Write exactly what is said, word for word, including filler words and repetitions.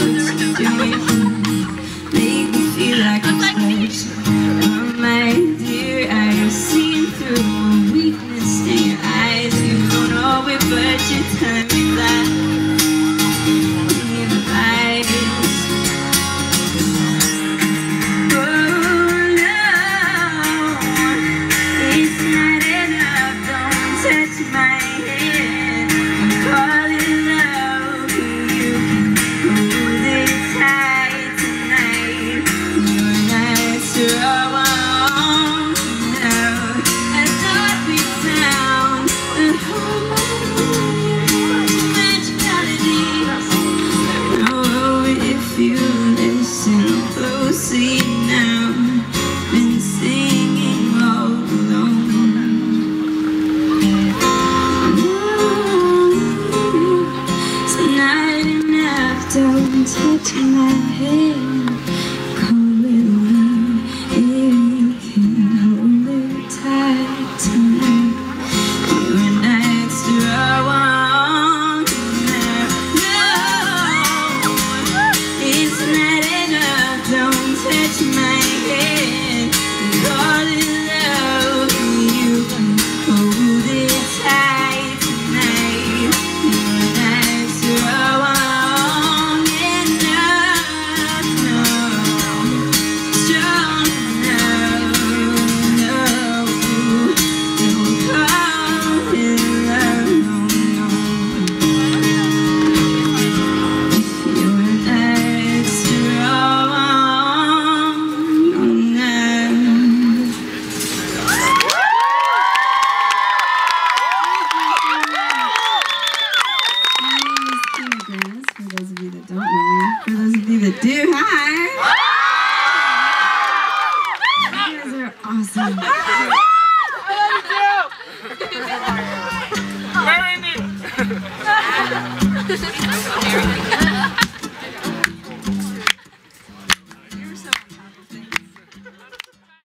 what you're doing. Make me feel like I'm special. Oh my dear, I have seen through my weakness in your eyes. You don't know it, but you turn me black in the lights. Oh no, it's not enough. Don't touch my hand. I'm calling love. You can hold it tight tonight. Your nights are all alone now. I thought we found a harmony, much melodies. Oh, if you listen closely now, been singing all alone. It's not enough. Don't touch my hand.